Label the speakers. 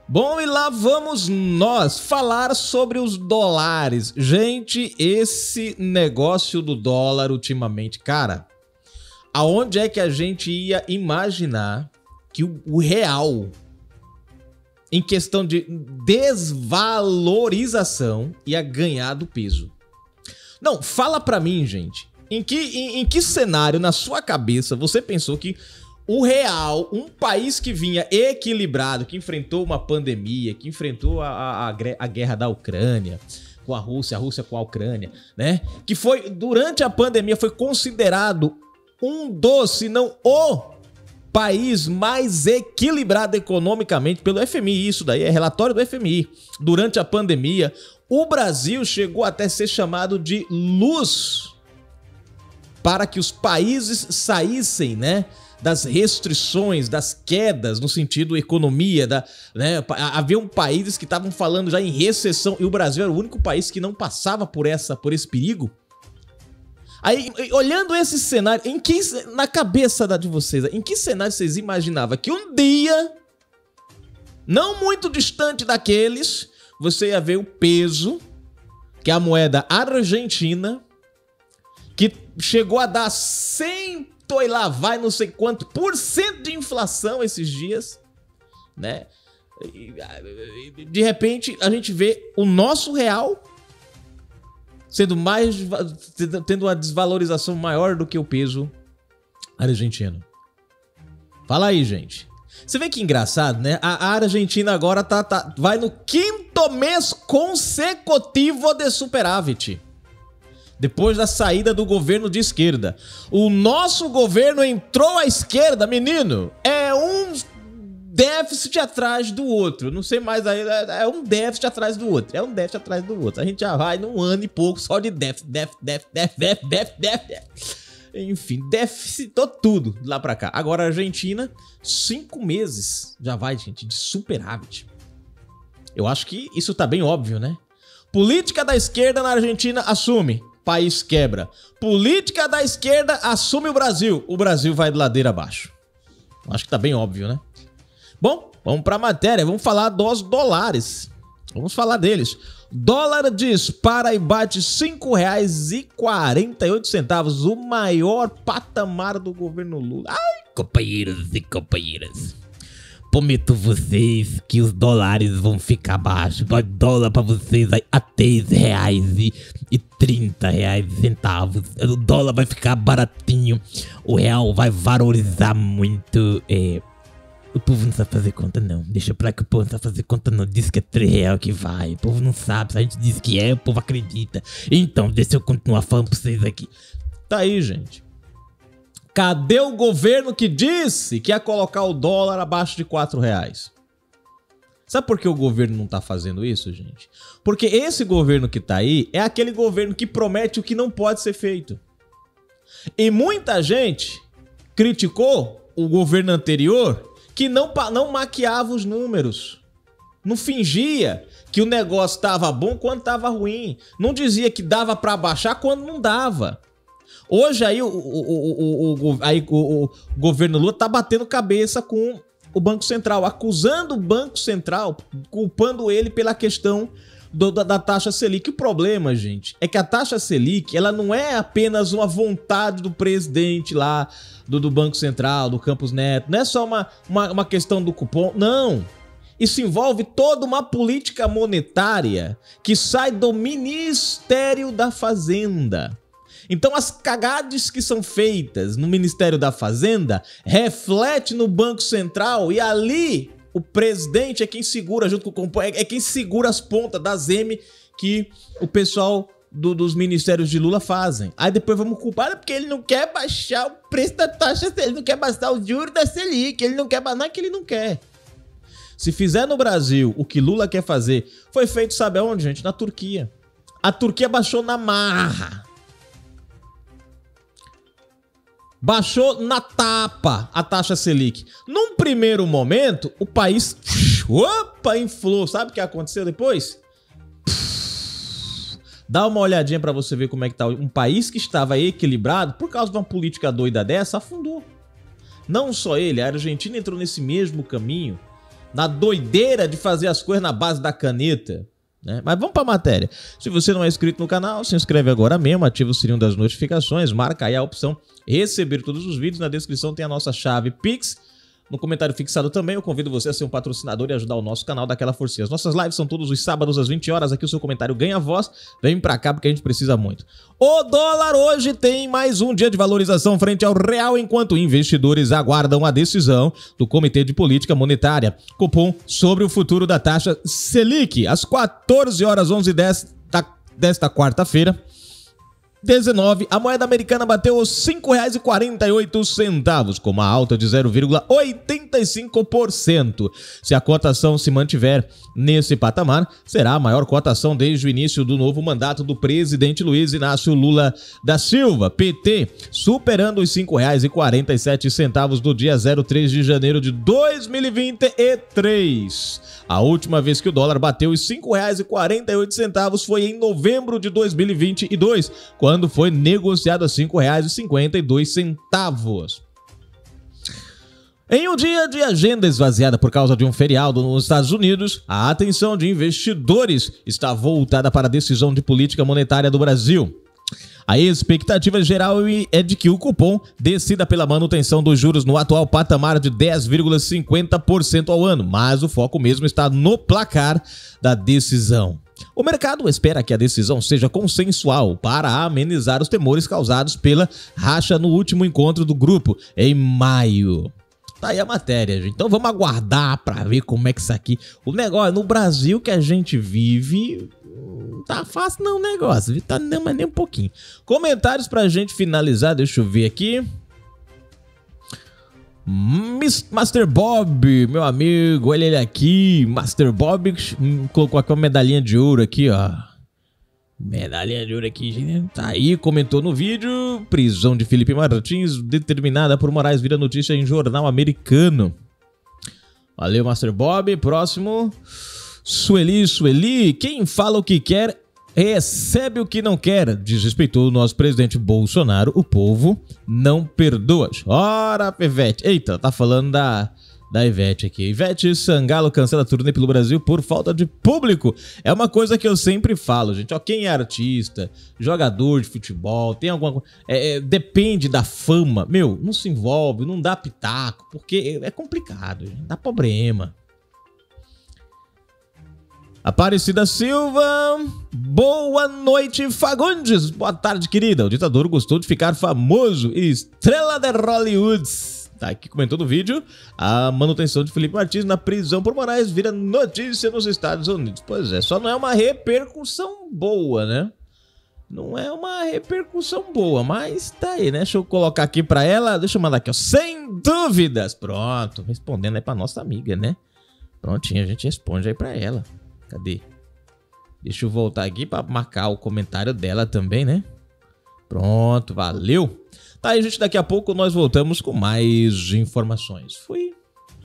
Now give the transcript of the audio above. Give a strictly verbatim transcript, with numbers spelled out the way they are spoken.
Speaker 1: Bom, e lá vamos nós falar sobre os dólares. Gente, esse negócio do dólar ultimamente, cara, aonde é que a gente ia imaginar que o, o real, em questão de desvalorização, ia ganhar do peso? Não, fala pra mim, gente, em que, em, em que cenário na sua cabeça você pensou que o real, um país que vinha equilibrado, que enfrentou uma pandemia, que enfrentou a, a, a guerra da Ucrânia com a Rússia, a Rússia com a Ucrânia, né? Que foi, durante a pandemia, foi considerado um dos, se não o país mais equilibrado economicamente pelo F M I. Isso daí é relatório do F M I. Durante a pandemia, o Brasil chegou até ser chamado de luz para que os países saíssem, né, das restrições, das quedas no sentido economia, da, né, havia um países que estavam falando já em recessão e o Brasil era o único país que não passava por essa, por esse perigo. Aí, olhando esse cenário, em que, na cabeça de vocês, em que cenário vocês imaginavam que um dia, não muito distante daqueles, você ia ver o peso, que é a moeda argentina, que chegou a dar cem e lá vai não sei quanto por cento de inflação esses dias, né? De repente a gente vê o nosso real sendo mais, tendo uma desvalorização maior do que o peso argentino. Fala aí, gente. Você vê que engraçado, né? A Argentina agora tá, tá, vai no quinto mês consecutivo de superávit. Depois da saída do governo de esquerda. O nosso governo entrou à esquerda, menino. É um déficit atrás do outro. Não sei mais aí. É um déficit atrás do outro. É um déficit atrás do outro. A gente já vai num ano e pouco só de déficit, déficit, déficit, déficit, déficit, déficit. Enfim, deficitou tudo lá pra cá. Agora a Argentina, cinco meses já vai, gente, de superávit. Eu acho que isso tá bem óbvio, né? Política da esquerda na Argentina assume. País quebra. Política da esquerda assume o Brasil. O Brasil vai de ladeira abaixo. Acho que tá bem óbvio, né? Bom, vamos pra matéria. Vamos falar dos dólares. Vamos falar deles. Dólar dispara e bate cinco reais e quarenta e oito centavos. O maior patamar do governo Lula. Ai, companheiros e companheiras. Prometo vocês que os dólares vão ficar baixos. Vai dólar pra vocês aí a três reais e trinta reais centavos. O dólar vai ficar baratinho. O real vai valorizar muito. É, o povo não sabe fazer conta, não. Deixa pra lá que o povo não sabe fazer conta, não. Diz que é três reais que vai. O povo não sabe. Se a gente diz que é, o povo acredita. Então, deixa eu continuar falando pra vocês aqui. Tá aí, gente. Cadê o governo que disse que ia colocar o dólar abaixo de quatro reais? Sabe por que o governo não tá fazendo isso, gente? Porque esse governo que tá aí é aquele governo que promete o que não pode ser feito. E muita gente criticou o governo anterior que não, não maquiava os números. Não fingia que o negócio tava bom quando tava ruim. Não dizia que dava pra baixar quando não dava. Hoje aí o, o, o, o, aí o, o governo Lula tá batendo cabeça com o Banco Central, acusando o Banco Central, culpando ele pela questão do, da, da taxa Selic. O problema, gente, é que a taxa Selic, ela não é apenas uma vontade do presidente lá, do, do Banco Central, do Campos Neto, não é só uma, uma, uma questão do cupom, não. Isso envolve toda uma política monetária que sai do Ministério da Fazenda. Então as cagadas que são feitas no Ministério da Fazenda reflete no Banco Central e ali o presidente é quem segura junto com o é quem segura as pontas das M que o pessoal do, dos ministérios de Lula fazem. Aí depois vamos culpar porque ele não quer baixar o preço da taxa, ele não quer baixar o juro da Selic, ele não quer, não é que ele não quer. Se fizer no Brasil o que Lula quer fazer, foi feito sabe aonde, gente? Na Turquia. A Turquia baixou na marra. Baixou na tapa a taxa Selic. Num primeiro momento, o país opa, inflou. Sabe o que aconteceu depois? Dá uma olhadinha pra você ver como é que tá. Um país que estava equilibrado, por causa de uma política doida dessa, afundou. Não só ele, a Argentina entrou nesse mesmo caminho. na doideira de fazer as coisas na base da caneta, né? Mas vamos pra matéria. Se você não é inscrito no canal, se inscreve agora mesmo, ativa o sininho das notificações, marca aí a opção receber todos os vídeos. Na descrição tem a nossa chave Pix. No comentário fixado também, eu convido você a ser um patrocinador e ajudar o nosso canal daquela forcinha. As nossas lives são todos os sábados às vinte horas. Aqui o seu comentário ganha voz. Vem pra cá porque a gente precisa muito. O dólar hoje tem mais um dia de valorização frente ao real, enquanto investidores aguardam a decisão do Comitê de Política Monetária, Copom, sobre o futuro da taxa Selic. Às quatorze horas, onze e dez desta quarta-feira, dezenove, a moeda americana bateu os cinco reais e quarenta e oito centavos, com uma alta de zero vírgula oitenta e cinco por cento. Se a cotação se mantiver nesse patamar, será a maior cotação desde o início do novo mandato do presidente Luiz Inácio Lula da Silva, P T, superando os cinco reais e quarenta e sete centavos do dia zero três de janeiro de dois mil e vinte e três. A última vez que o dólar bateu os cinco reais e quarenta e oito centavos foi em novembro de dois mil e vinte e dois, quando foi negociado a cinco reais e cinquenta e dois centavos. Em um dia de agenda esvaziada por causa de um feriado nos Estados Unidos, a atenção de investidores está voltada para a decisão de política monetária do Brasil. A expectativa geral é de que o Copom decida pela manutenção dos juros no atual patamar de dez vírgula cinquenta por cento ao ano, mas o foco mesmo está no placar da decisão. O mercado espera que a decisão seja consensual para amenizar os temores causados pela racha no último encontro do grupo, em maio. Tá aí a matéria, gente. Então vamos aguardar para ver como é que isso aqui... O negócio no Brasil que a gente vive... Tá fácil não o negócio, viu? Tá não, mas nem um pouquinho. Comentários pra gente finalizar, deixa eu ver aqui. Master Bob, meu amigo, olha ele aqui. Master Bob colocou aqui uma medalhinha de ouro aqui, ó. Medalhinha de ouro aqui, gente. Tá aí, comentou no vídeo. Prisão de Felipe Martins determinada por Moraes vira notícia em jornal americano. Valeu, Master Bob. Próximo. Sueli, Sueli, quem fala o que quer, recebe o que não quer. Desrespeitou o nosso presidente Bolsonaro, o povo não perdoa. Ora, Ivete. Eita, tá falando da, da Ivete aqui. Ivete Sangalo cancela turnê pelo Brasil por falta de público. É uma coisa que eu sempre falo, gente. Ó, quem é artista, jogador de futebol, tem alguma coisa... É, é, depende da fama. Meu, não se envolve, não dá pitaco, porque é complicado, gente, dá problema. Aparecida Silva, boa noite, Fagundes. Boa tarde, querida. O ditador gostou de ficar famoso. Estrela de Hollywood. Tá aqui, comentou no vídeo. A manutenção de Felipe Martins na prisão por Moraes vira notícia nos Estados Unidos. Pois é, só não é uma repercussão boa, né? Não é uma repercussão boa, mas tá aí, né? Deixa eu colocar aqui pra ela. Deixa eu mandar aqui, ó. Sem dúvidas. Pronto, respondendo aí pra nossa amiga, né? Prontinho, a gente responde aí pra ela. Cadê? Deixa eu voltar aqui para marcar o comentário dela também, né? Pronto, valeu. Tá aí, gente, daqui a pouco nós voltamos com mais informações. Fui.